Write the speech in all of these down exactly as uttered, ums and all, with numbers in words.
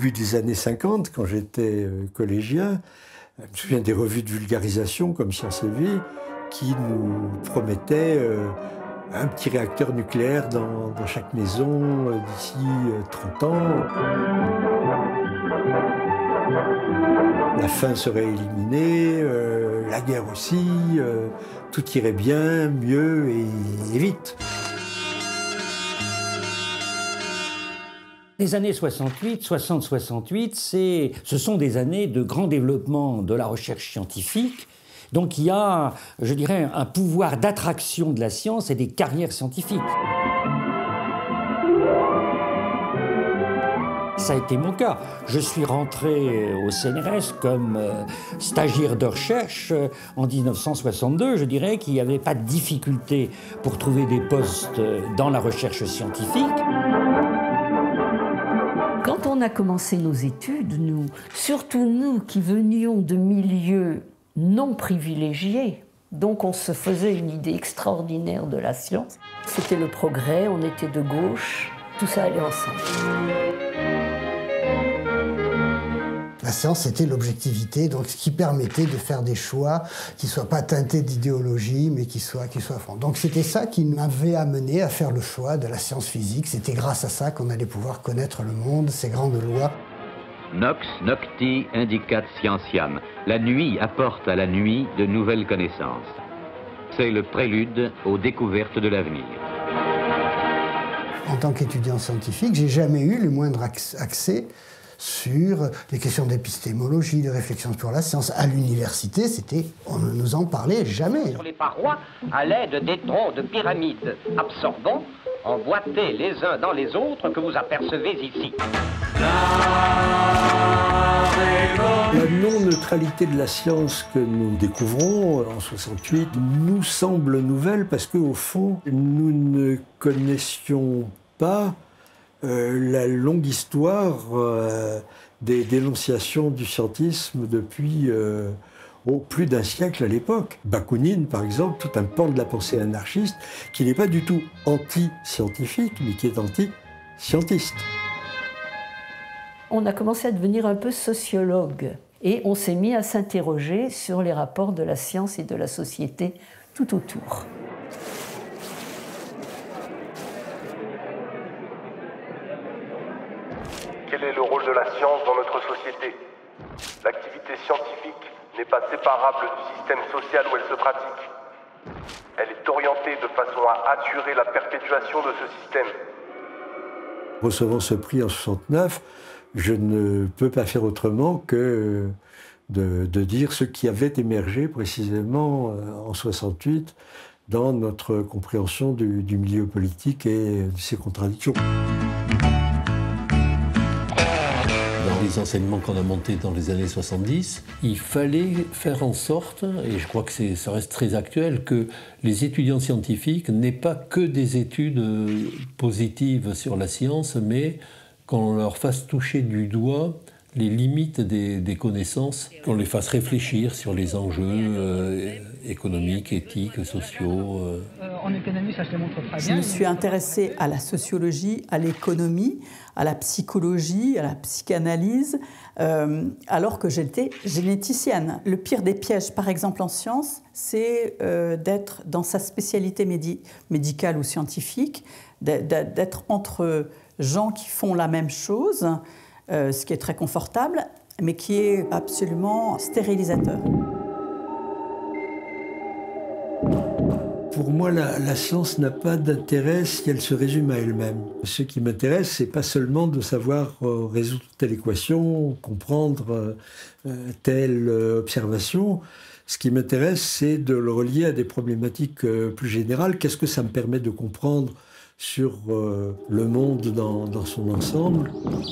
début des années cinquante, quand j'étais euh, collégien, je me souviens des revues de vulgarisation comme Science et Vie qui nous promettaient euh, un petit réacteur nucléaire dans, dans chaque maison euh, d'ici euh, trente ans. La faim serait éliminée, euh, la guerre aussi, euh, tout irait bien, mieux et, et vite. Les années soixante-huit, soixante soixante-huit, c'est, ce sont des années de grand développement de la recherche scientifique. Donc il y a, je dirais, un pouvoir d'attraction de la science et des carrières scientifiques. Ça a été mon cas. Je suis rentré au C N R S comme euh, stagiaire de recherche euh, en mille neuf cent soixante-deux. Je dirais qu'il n'y avait pas de difficulté pour trouver des postes dans la recherche scientifique. Quand on a commencé nos études, nous, surtout nous qui venions de milieux non privilégiés, donc on se faisait une idée extraordinaire de la science. C'était le progrès, on était de gauche, tout ça allait ensemble. La science, c'était l'objectivité, donc ce qui permettait de faire des choix qui ne soient pas teintés d'idéologie, mais qui soient, qui soient francs. Donc c'était ça qui m'avait amené à faire le choix de la science physique. C'était grâce à ça qu'on allait pouvoir connaître le monde, ses grandes lois. Nox nocti indicat scientiam. La nuit apporte à la nuit de nouvelles connaissances. C'est le prélude aux découvertes de l'avenir. En tant qu'étudiant scientifique, j'ai jamais eu le moindre accès sur les questions d'épistémologie, de réflexion sur la science. À l'université, c'était, on ne nous en parlait jamais. Sur les parois, à l'aide des troncs de pyramides absorbants, emboîtés les uns dans les autres, que vous apercevez ici. La non-neutralité de la science que nous découvrons en soixante-huit nous semble nouvelle parce qu'au fond, nous ne connaissions pas Euh, la longue histoire euh, des dénonciations du scientisme depuis euh, oh, plus d'un siècle à l'époque. Bakounine, par exemple, tout un pan de la pensée anarchiste qui n'est pas du tout anti-scientifique, mais qui est anti-scientiste. On a commencé à devenir un peu sociologue et on s'est mis à s'interroger sur les rapports de la science et de la société tout autour. Quel est le rôle de la science dans notre société? L'activité scientifique n'est pas séparable du système social où elle se pratique. Elle est orientée de façon à assurer la perpétuation de ce système. Recevant ce prix en soixante-neuf, je ne peux pas faire autrement que de, de dire ce qui avait émergé précisément en soixante-huit dans notre compréhension du, du milieu politique et de ses contradictions. Les enseignements qu'on a montés dans les années soixante-dix, il fallait faire en sorte, et je crois que ça reste très actuel, que les étudiants scientifiques n'aient pas que des études positives sur la science, mais qu'on leur fasse toucher du doigt les limites des, des connaissances, qu'on les fasse réfléchir sur les enjeux euh, économiques, éthiques, sociaux. Euh. En économie, ça se démontre très bien. Je me suis intéressée à la sociologie, à l'économie, à la psychologie, à la psychanalyse, euh, alors que j'étais généticienne. Le pire des pièges, par exemple en sciences, c'est euh, d'être dans sa spécialité médi- médicale ou scientifique, d'être entre gens qui font la même chose, euh, ce qui est très confortable, mais qui est absolument stérilisateur. Pour moi, la, la science n'a pas d'intérêt si elle se résume à elle-même. Ce qui m'intéresse, c'est pas seulement de savoir euh, résoudre telle équation, comprendre euh, telle euh, observation. Ce qui m'intéresse, c'est de le relier à des problématiques euh, plus générales. Qu'est-ce que ça me permet de comprendre sur euh, le monde dans, dans son ensemble?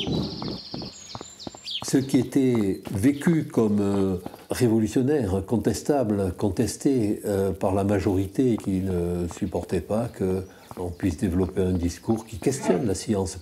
Ce qui était vécu comme euh, révolutionnaire, contestable, contesté euh, par la majorité qui ne supportait pas qu'on puisse développer un discours qui questionne la science,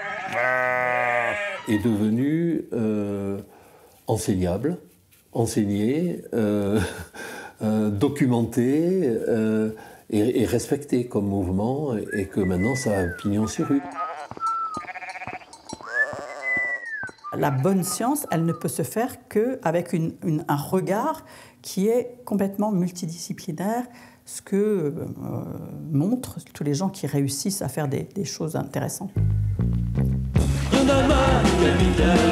est devenu euh, enseignable, enseigné, euh, euh, documenté euh, et, et respecté comme mouvement, et que maintenant ça a pignon sur rue. La bonne science, elle ne peut se faire qu'avec une, une, un regard qui est complètement multidisciplinaire, ce que euh, montrent tous les gens qui réussissent à faire des, des choses intéressantes. Yo nada más que mirar.